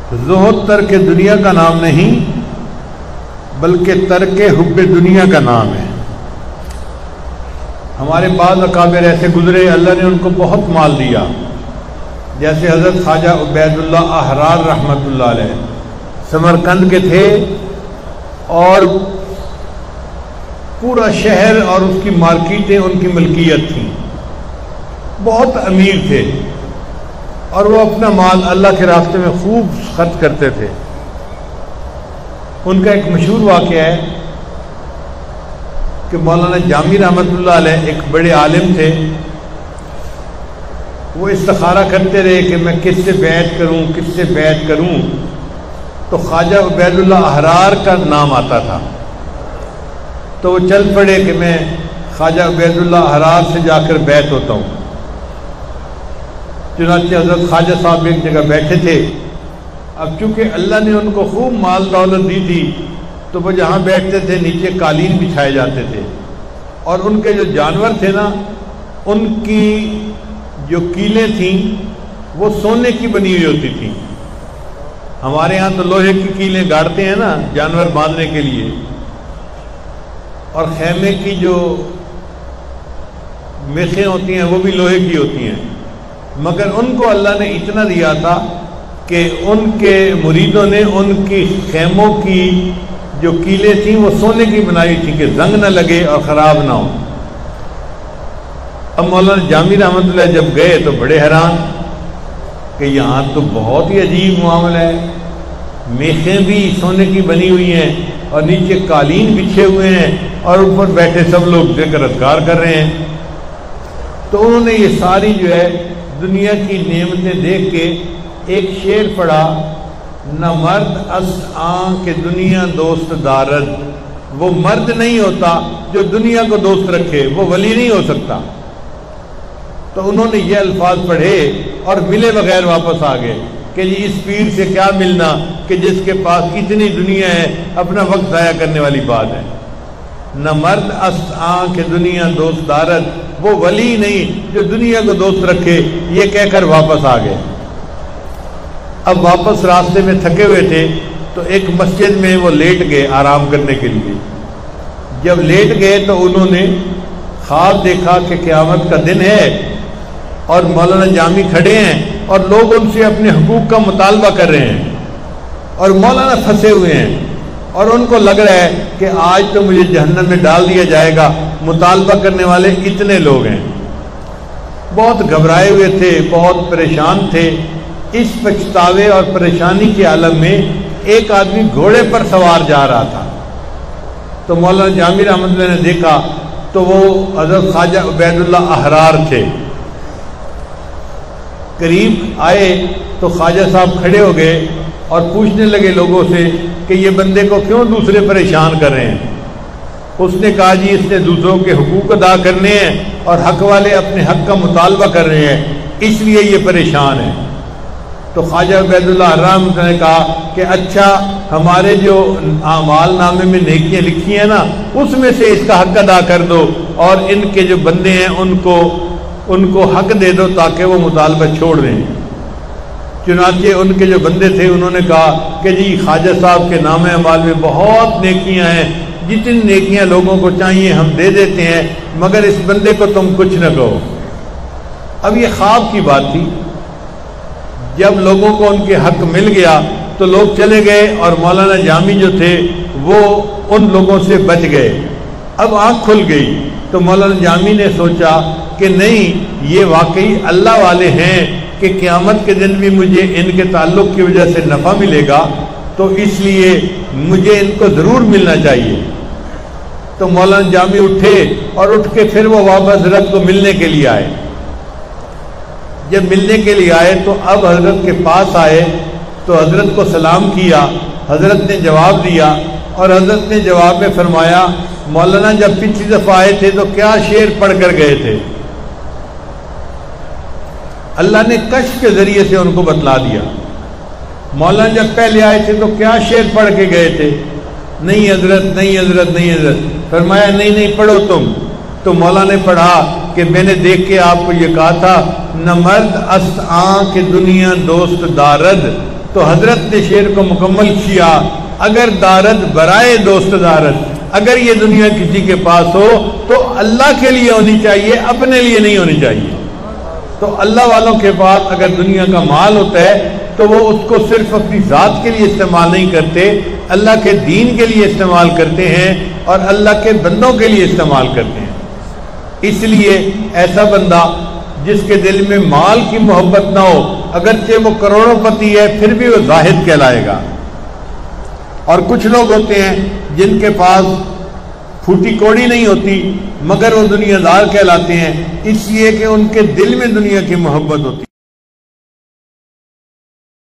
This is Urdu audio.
زہد ترک دنیا کا نام نہیں بلکہ ترک حب دنیا کا نام ہے۔ ہمارے بعض اکابر ایسے گزرے اللہ نے ان کو بہت مال دیا، جیسے حضرت خواجہ عبید اللہ احرار رحمۃ اللہ علیہ سمرقند کے تھے، اور پورا شہر اور اس کی مارکیٹیں ان کی ملکیت تھیں، بہت امیر تھے، اور وہ اپنا مال اللہ کے راستے میں خوب خرچ کرتے تھے۔ ان کا ایک مشہور واقعہ ہے کہ مولانا جامی رحمۃ اللہ علیہ ایک بڑے عالم تھے، وہ استخارہ کرتے رہے کہ میں کس سے بیعت کروں کس سے بیعت کروں، تو خواجہ عبید اللہ احرار کا نام آتا تھا، تو وہ چل پڑے کہ میں خواجہ عبید اللہ احرار سے جا کر بیعت ہوتا ہوں۔ چنانچہ حضرت خواجہ صاحب ایک جگہ بیٹھے تھے، اب چونکہ اللہ نے ان کو خوب مال دولت دی تھی تو وہ جہاں بیٹھتے تھے نیچے قالین بچھائے جاتے تھے، اور ان کے جو جانور تھے نا ان کی جو کیلیں تھیں وہ سونے کی بنی ہوئی ہوتی تھیں۔ ہمارے ہاں تو لوہے کی کیلیں گاڑتے ہیں نا جانور باندھنے کے لیے، اور خیمے کی جو میخیں ہوتی ہیں وہ بھی لوہے کی ہوتی ہیں، مگر ان کو اللہ نے اتنا دیا تھا کہ ان کے مریدوں نے ان کی خیموں کی جو کیلیں تھیں وہ سونے کی بنائی تھی کہ زنگ نہ لگے اور خراب نہ ہو۔ اب مولانا جامی رحمۃ اللہ جب گئے تو بڑے حیران کہ یہاں تو بہت ہی عجیب معاملہ ہے، میخیں بھی سونے کی بنی ہوئی ہیں اور نیچے قالین بچھے ہوئے ہیں اور اوپر بیٹھے سب لوگ ذکر اذکار کر رہے ہیں۔ تو انہوں نے یہ ساری جو ہے دنیا کی نعمتیں دیکھ کے ایک شعر پڑھا، نہ مرد اس آن کے دنیا دوست دارد، وہ مرد نہیں ہوتا جو دنیا کو دوست رکھے، وہ ولی نہیں ہو سکتا۔ تو انہوں نے یہ الفاظ پڑھے اور ملے بغیر واپس آ گئے کہ جی اس پیر سے کیا ملنا کہ جس کے پاس اتنی دنیا ہے، اپنا وقت ضائع کرنے والی بات ہے۔ نہ مرد اس آن کے دنیا دوست دارد، وہ ولی نہیں جو دنیا کو دوست رکھے، یہ کہہ کر واپس آ گئے۔ اب واپس راستے میں تھکے ہوئے تھے تو ایک مسجد میں وہ لیٹ گئے آرام کرنے کے لیے۔ جب لیٹ گئے تو انہوں نے خواب دیکھا کہ قیامت کا دن ہے اور مولانا جامی کھڑے ہیں اور لوگ ان سے اپنے حقوق کا مطالبہ کر رہے ہیں، اور مولانا پھنسے ہوئے ہیں، اور ان کو لگ رہا ہے کہ آج تو مجھے جہنم میں ڈال دیا جائے گا، مطالبہ کرنے والے اتنے لوگ ہیں۔ بہت گھبرائے ہوئے تھے، بہت پریشان تھے۔ اس پچھتاوے اور پریشانی کے عالم میں ایک آدمی گھوڑے پر سوار جا رہا تھا، تو مولانا جامی رحمۃ اللہ نے دیکھا تو وہ حضرت خواجہ عبید اللہ احرار تھے۔ قریب آئے تو خواجہ صاحب کھڑے ہو گئے اور پوچھنے لگے لوگوں سے کہ یہ بندے کو کیوں دوسرے پریشان کر رہے ہیں؟ اس نے کہا جی اس نے دوسروں کے حقوق ادا کرنے ہیں اور حق والے اپنے حق کا مطالبہ کر رہے ہیں، اس لیے یہ پریشان ہے۔ تو خواجہ عبید اللہ رحمۃ اللہ نے کہا کہ اچھا ہمارے جو اعمال نامے میں نیکیاں لکھی ہیں نا اس میں سے اس کا حق ادا کر دو، اور ان کے جو بندے ہیں ان کو حق دے دو تاکہ وہ مطالبہ چھوڑ دیں۔ چنانچہ ان کے جو بندے تھے انہوں نے کہا کہ جی خواجہ صاحب کے نام اعمال میں بہت نیکیاں ہیں، جتنی نیکیاں لوگوں کو چاہیے ہم دے دیتے ہیں، مگر اس بندے کو تم کچھ نہ کہو۔ اب یہ خواب کی بات تھی، جب لوگوں کو ان کے حق مل گیا تو لوگ چلے گئے اور مولانا جامی جو تھے وہ ان لوگوں سے بچ گئے۔ اب آنکھ کھل گئی تو مولانا جامی نے سوچا کہ نہیں یہ واقعی اللہ والے ہیں کہ قیامت کے دن بھی مجھے ان کے تعلق کی وجہ سے نفع ملے گا، تو اس لیے مجھے ان کو ضرور ملنا چاہیے۔ تو مولانا جامی اٹھے اور اٹھ کے پھر وہ واپس حضرت کو ملنے کے لیے آئے۔ جب ملنے کے لیے آئے تو اب حضرت کے پاس آئے تو حضرت کو سلام کیا، حضرت نے جواب دیا، اور حضرت نے جواب میں فرمایا مولانا جب پچھلی دفعہ آئے تھے تو کیا شعر پڑھ کر گئے تھے؟ اللہ نے کشف کے ذریعے سے ان کو بتلا دیا۔ مولانا جب پہلے آئے تھے تو کیا شعر پڑھ کے گئے تھے؟ نہیں حضرت نہیں حضرت نہیں حضرت۔ فرمایا نہیں پڑھو تم۔ تو مولانا نے پڑھا کہ میں نے دیکھ کے آپ کو یہ کہا تھا نہ مرد اس آن کے دنیا دوست دارد، تو حضرت نے شعر کو مکمل کیا، اگر دارد برائے دوست دارد، اگر یہ دنیا کسی کے پاس ہو تو اللہ کے لیے ہونی چاہیے، اپنے لیے نہیں ہونی چاہیے۔ تو اللہ والوں کے پاس اگر دنیا کا مال ہوتا ہے تو وہ اس کو صرف اپنی ذات کے لیے استعمال نہیں کرتے، اللہ کے دین کے لیے استعمال کرتے ہیں اور اللہ کے بندوں کے لیے استعمال کرتے ہیں۔ اس لیے ایسا بندہ جس کے دل میں مال کی محبت نہ ہو، اگرچہ وہ کروڑوں پتی ہے پھر بھی وہ زاہد کہلائے گا۔ اور کچھ لوگ ہوتے ہیں جن کے پاس پھوٹی کوڑی نہیں ہوتی مگر وہ دنیا دار کہلاتے ہیں، اس لیے کہ ان کے دل میں دنیا کی محبت ہوتی ہے۔